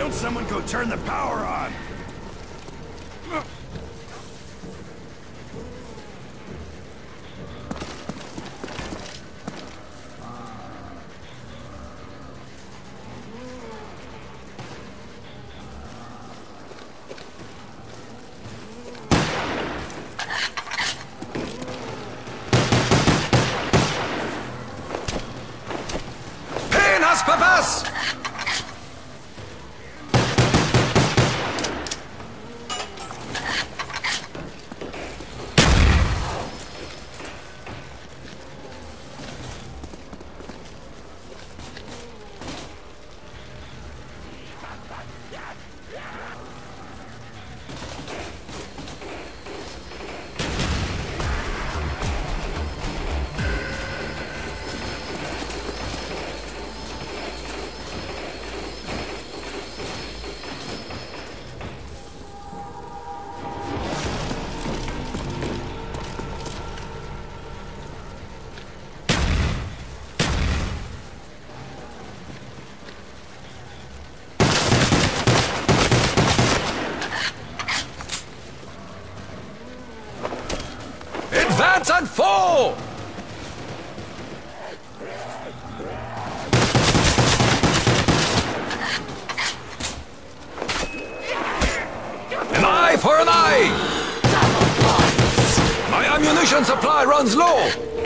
don't someone go turn the power on? Papas! Advance and fall! An eye for an eye! My ammunition supply runs low!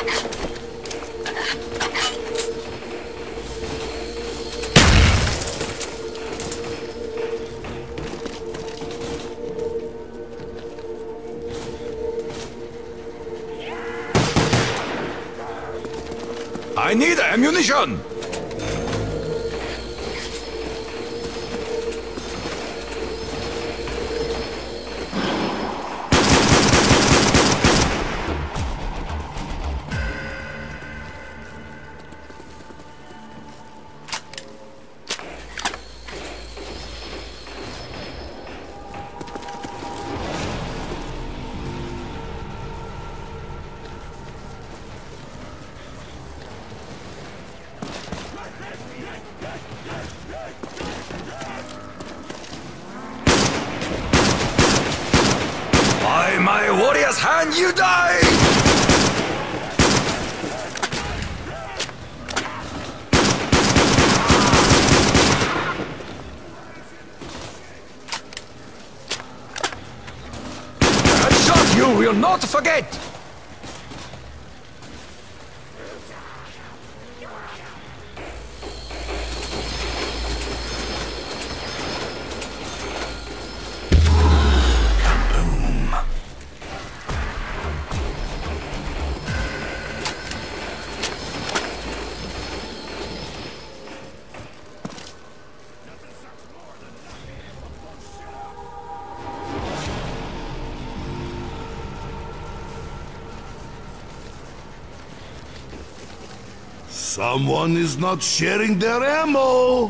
I need ammunition! By my warrior's hand, you die! That shot you will not forget! Someone is not sharing their ammo!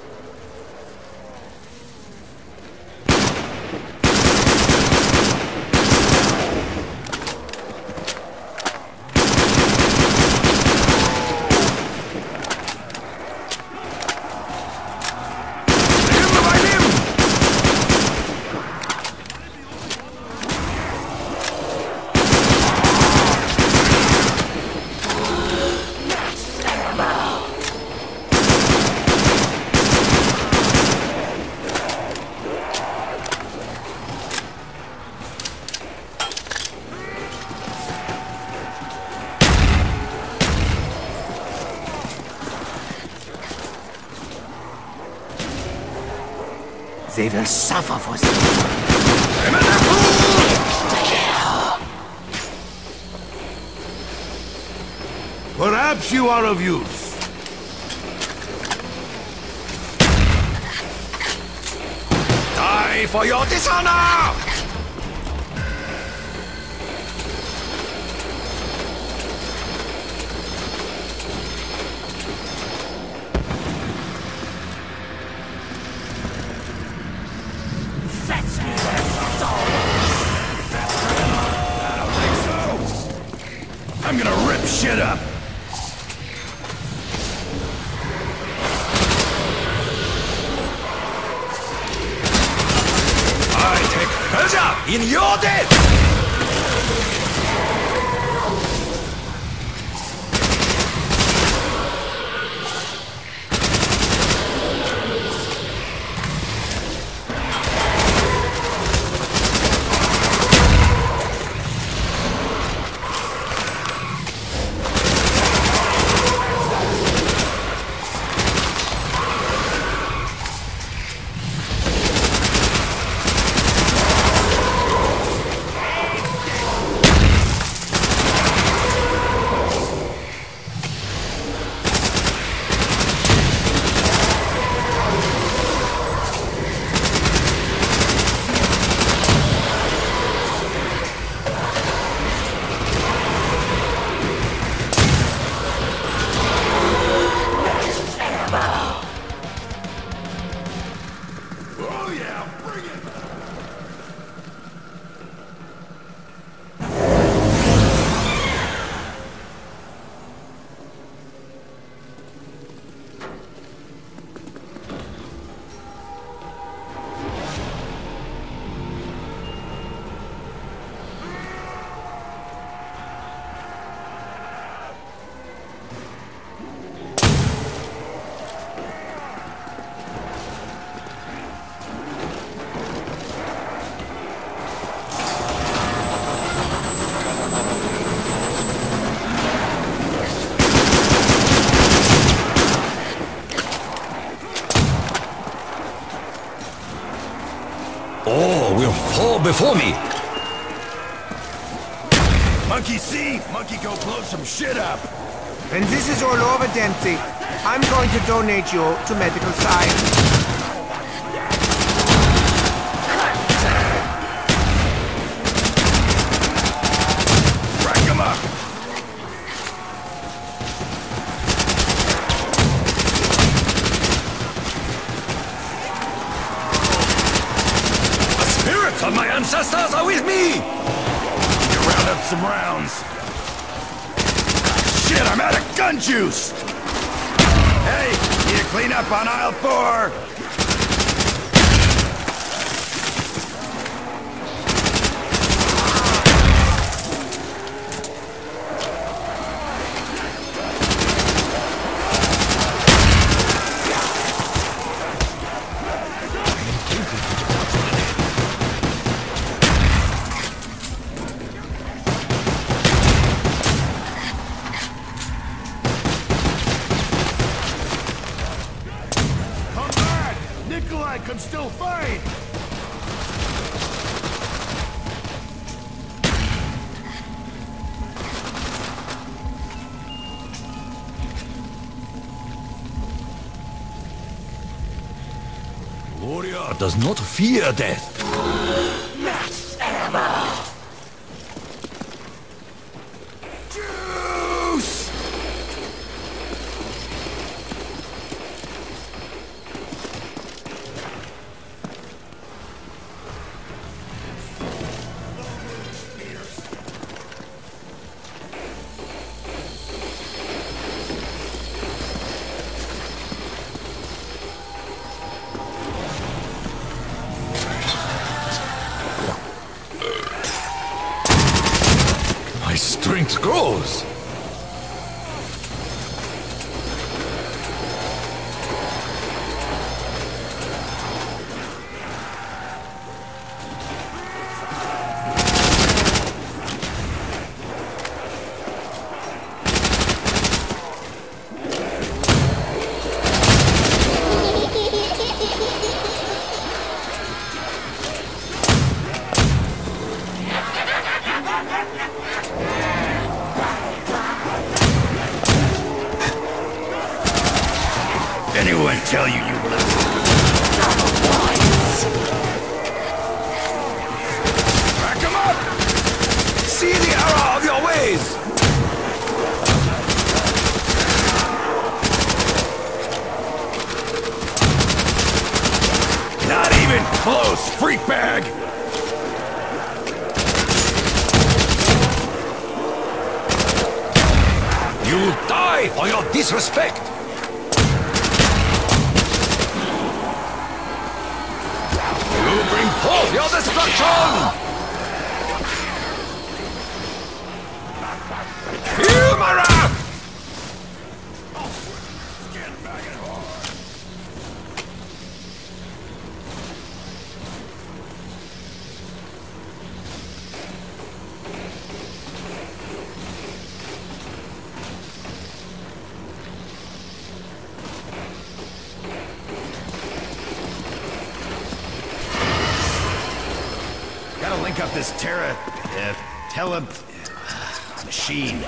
They will suffer for this. Perhaps you are of use. Die for your dishonor! I'm gonna rip shit up! in your death! All will fall before me. Monkey see, monkey go blow some shit up. When this is all over, Dempsey, I'm going to donate you to medical science. Rack 'em up. The spirits of my ancestors are with me! You round up some rounds. Shit, I'm out of gun juice! Hey, need to clean up on aisle 4? Nikolai can still fight! Warrior does not fear death. Max ammo! Juice! My strength grows. Anyone tell you you lose? Rack 'em up! See the error of your ways! Not even close, freak bag! You'll die for your disrespect! You bring forth your destruction! my wrath! Gotta link up this machine.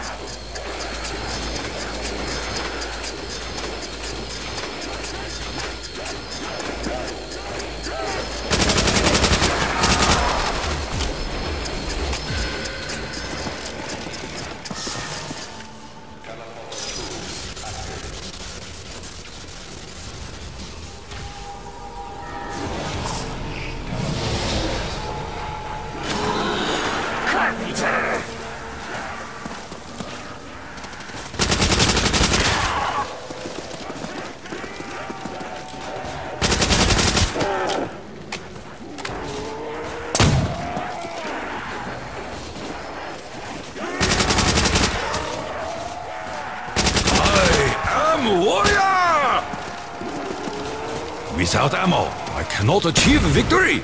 Without ammo, I cannot achieve victory!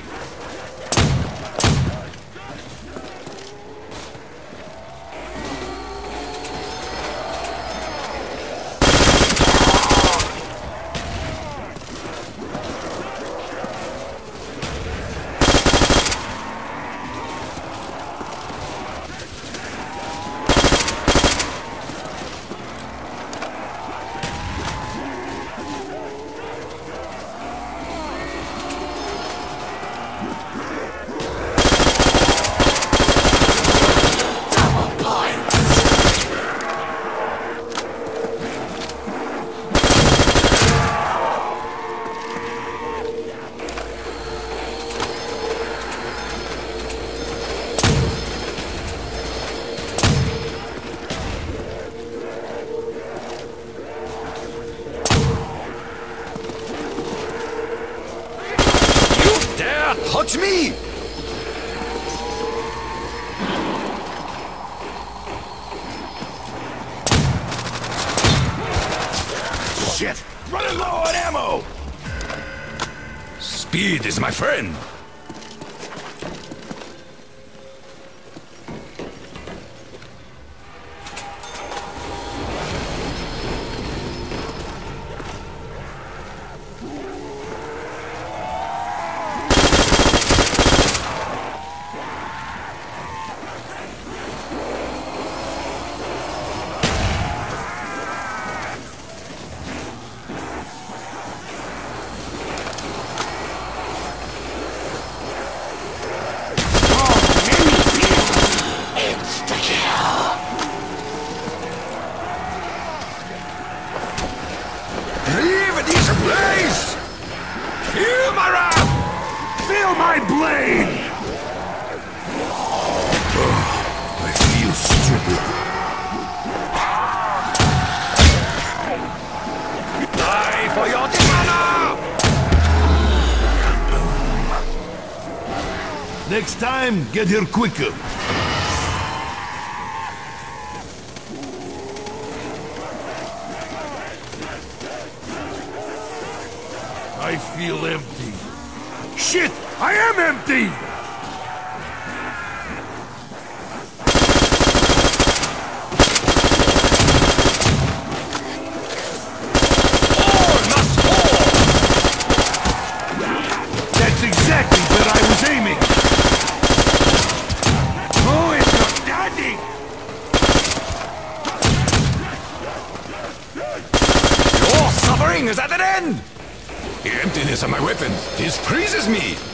Touch me! Shit! Running low on ammo! Speed is my friend! Blaze! Feel my wrath! Feel my blade! I feel stupid. Die for your dishonor! Next time, get here quicker. I feel empty. Shit! I am empty! All must fall! That's exactly where I was aiming! Oh, it's your daddy! Your suffering is at an end! The emptiness of my weapon displeases me!